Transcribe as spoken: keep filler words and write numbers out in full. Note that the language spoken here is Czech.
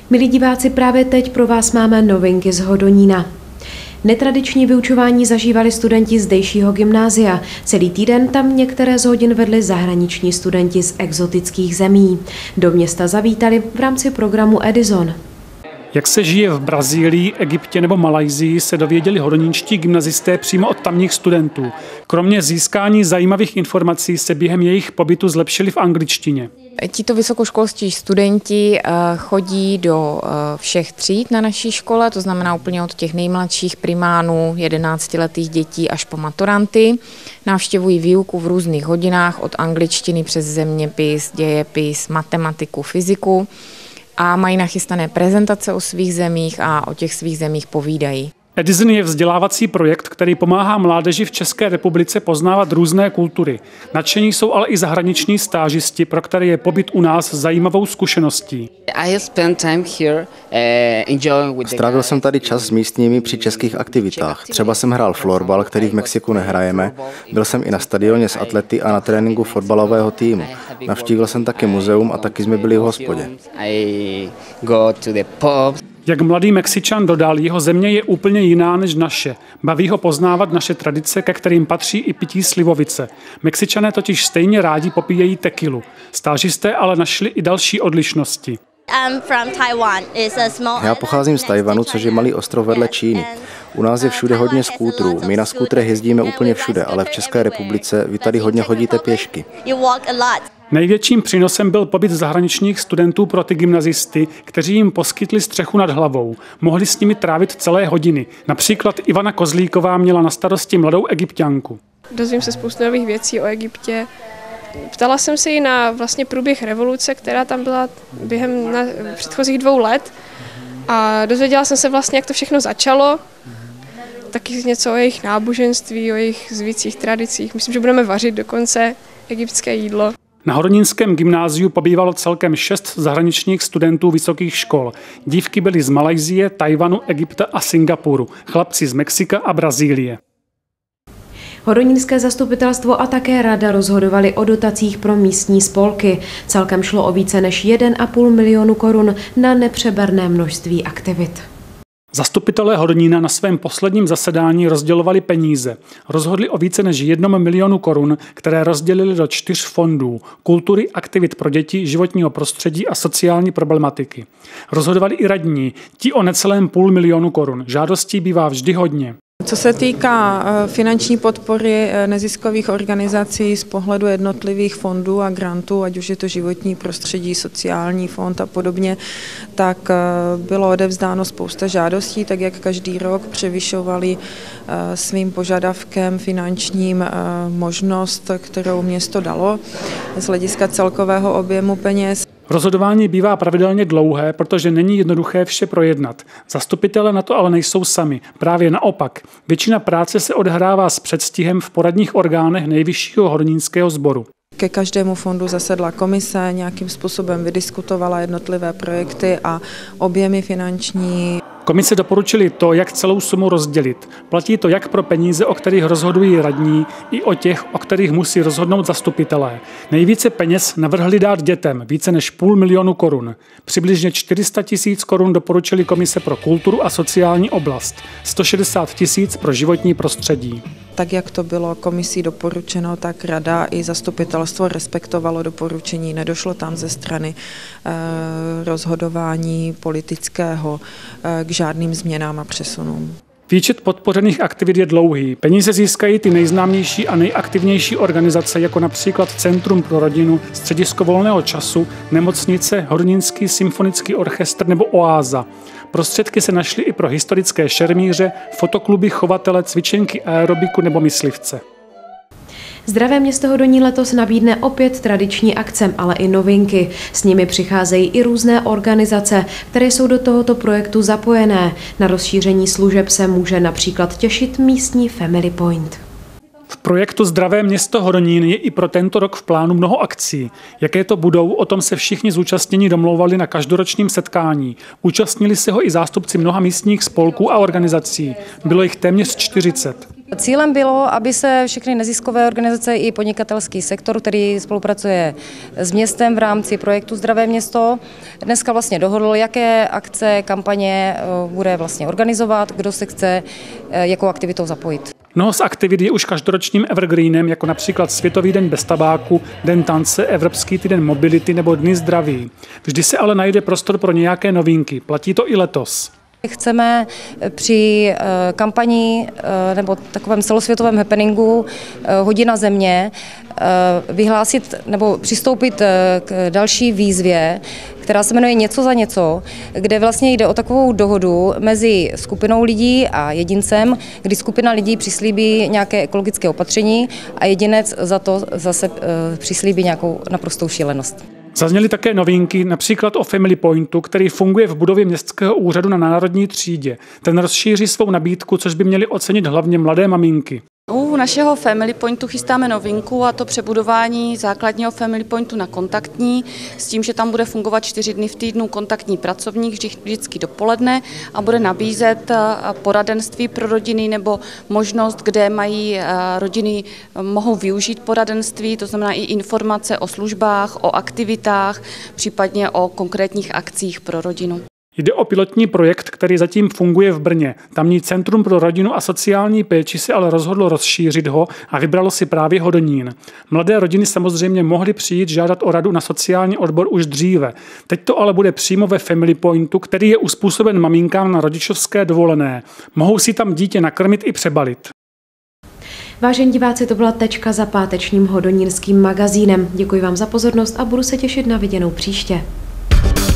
Milí diváci, právě teď pro vás máme novinky z Hodonína. Netradiční vyučování zažívali studenti zdejšího gymnázia. Celý týden tam některé z hodin vedli zahraniční studenti z exotických zemí. Do města zavítali v rámci programu Edison. Jak se žije v Brazílii, Egyptě nebo Malajsii, se dověděli hodonínští gymnazisté přímo od tamních studentů. Kromě získání zajímavých informací se během jejich pobytu zlepšili v angličtině. Tito vysokoškolští studenti chodí do všech tříd na naší škole, to znamená úplně od těch nejmladších primánů, jedenáctiletých dětí až po maturanty. Navštěvují výuku v různých hodinách od angličtiny přes zeměpis, dějepis, matematiku, fyziku a mají nachystané prezentace o svých zemích a o těch svých zemích povídají. Edison je vzdělávací projekt, který pomáhá mládeži v České republice poznávat různé kultury. Nadšení jsou ale i zahraniční stážisti, pro které je pobyt u nás zajímavou zkušeností. Strávil jsem tady čas s místními při českých aktivitách. Třeba jsem hrál florbal, který v Mexiku nehrajeme. Byl jsem i na stadioně s atlety a na tréninku fotbalového týmu. Navštívil jsem taky muzeum a taky jsme byli v hospodě. Jak mladý Mexičan dodal, jeho země je úplně jiná než naše. Baví ho poznávat naše tradice, ke kterým patří i pití slivovice. Mexičané totiž stejně rádi popíjejí tekilu. Stážisté ale našli i další odlišnosti. Já pocházím z Tajvanu, což je malý ostrov vedle Číny. U nás je všude hodně skútrů. My na skútrech jezdíme úplně všude, ale v České republice vy tady hodně chodíte pěšky. Největším přínosem byl pobyt zahraničních studentů pro ty gymnazisty, kteří jim poskytli střechu nad hlavou. Mohli s nimi trávit celé hodiny. Například Ivana Kozlíková měla na starosti mladou Egypťanku. Dozvím se spoustu nových věcí o Egyptě. Ptala jsem se jí na vlastně průběh revoluce, která tam byla během na předchozích dvou let. A dozvěděla jsem se vlastně, jak to všechno začalo. Taky něco o jejich náboženství, o jejich zvycích, tradicích. Myslím, že budeme vařit dokonce egyptské jídlo. Na Hodonínském gymnáziu pobývalo celkem šest zahraničních studentů vysokých škol. Dívky byly z Malajsie, Tajvanu, Egypta a Singapuru, chlapci z Mexika a Brazílie. Hodonínské zastupitelstvo a také rada rozhodovali o dotacích pro místní spolky. Celkem šlo o více než jeden a půl milionu korun na nepřeberné množství aktivit. Zastupitelé Hodonína na svém posledním zasedání rozdělovali peníze. Rozhodli o více než jednom milionu korun, které rozdělili do čtyř fondů: kultury, aktivit pro děti, životního prostředí a sociální problematiky. Rozhodovali i radní, ti o necelém půl milionu korun. Žádostí bývá vždy hodně. Co se týká finanční podpory neziskových organizací z pohledu jednotlivých fondů a grantů, ať už je to životní prostředí, sociální fond a podobně, tak bylo odevzdáno spousta žádostí, tak jak každý rok převyšovali svým požadavkem finančním možnost, kterou město dalo z hlediska celkového objemu peněz. Rozhodování bývá pravidelně dlouhé, protože není jednoduché vše projednat. Zastupitelé na to ale nejsou sami. Právě naopak. Většina práce se odhrává s předstihem v poradních orgánech nejvyššího hodonínského sboru. Ke každému fondu zasedla komise, nějakým způsobem vydiskutovala jednotlivé projekty a objemy finanční. Komise doporučili to, jak celou sumu rozdělit. Platí to jak pro peníze, o kterých rozhodují radní, i o těch, o kterých musí rozhodnout zastupitelé. Nejvíce peněz navrhli dát dětem, více než půl milionu korun. Přibližně čtyři sta tisíc korun doporučili Komise pro kulturu a sociální oblast, sto šedesát tisíc pro životní prostředí. Tak, jak to bylo komisí doporučeno, tak rada i zastupitelstvo respektovalo doporučení. Nedošlo tam ze strany eh, rozhodování politického eh, k žádným změnám a přesunům. Výčet podpořených aktivit je dlouhý. Peníze získají ty nejznámější a nejaktivnější organizace, jako například Centrum pro rodinu, Středisko volného času, nemocnice, Hodonínský symfonický orchestr nebo Oáza. Prostředky se našly i pro historické šermíře, fotokluby, chovatele, cvičenky aerobiku nebo myslivce. Zdravé město Hodonín letos nabídne opět tradiční akce, ale i novinky. S nimi přicházejí i různé organizace, které jsou do tohoto projektu zapojené. Na rozšíření služeb se může například těšit místní Family Point. V projektu Zdravé město Hodonín je i pro tento rok v plánu mnoho akcí. Jaké to budou, o tom se všichni zúčastnění domlouvali na každoročním setkání. Účastnili se ho i zástupci mnoha místních spolků a organizací. Bylo jich téměř čtyřicet. Cílem bylo, aby se všechny neziskové organizace i podnikatelský sektor, který spolupracuje s městem v rámci projektu Zdravé město, dneska vlastně dohodl, jaké akce, kampaně bude vlastně organizovat, kdo se chce jakou aktivitou zapojit. Mnoho z aktivit je už každoročním evergreenem, jako například Světový den bez tabáku, Den tance, Evropský týden mobility nebo Dny zdraví. Vždy se ale najde prostor pro nějaké novinky. Platí to i letos. Chceme při kampani nebo takovém celosvětovém happeningu Hodina země vyhlásit nebo přistoupit k další výzvě, která se jmenuje Něco za něco, kde vlastně jde o takovou dohodu mezi skupinou lidí a jedincem, kdy skupina lidí přislíbí nějaké ekologické opatření a jedinec za to zase přislíbí nějakou naprostou šílenost. Zazněly také novinky, například o Family Pointu, který funguje v budově Městského úřadu na Národní třídě. Ten rozšíří svou nabídku, což by měly ocenit hlavně mladé maminky. U našeho Family Pointu chystáme novinku, a to přebudování základního Family Pointu na kontaktní, s tím, že tam bude fungovat čtyři dny v týdnu kontaktní pracovník, vždycky dopoledne, a bude nabízet poradenství pro rodiny nebo možnost, kde mají rodiny mohou využít poradenství, to znamená i informace o službách, o aktivitách, případně o konkrétních akcích pro rodinu. Jde o pilotní projekt, který zatím funguje v Brně. Tamní Centrum pro rodinu a sociální péči si ale rozhodlo rozšířit ho a vybralo si právě Hodonín. Mladé rodiny samozřejmě mohly přijít žádat o radu na sociální odbor už dříve. Teď to ale bude přímo ve Family Pointu, který je uspůsoben maminkám na rodičovské dovolené. Mohou si tam dítě nakrmit i přebalit. Vážení diváci, to byla tečka za pátečním hodonínským magazínem. Děkuji vám za pozornost a budu se těšit na viděnou příště.